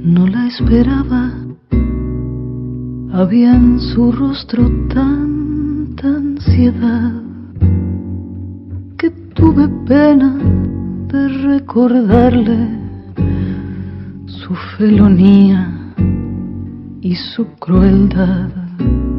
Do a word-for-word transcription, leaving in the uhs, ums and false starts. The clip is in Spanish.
No la esperaba, había en su rostro tanta ansiedad que tuve pena de recordarle su felonía y su crueldad.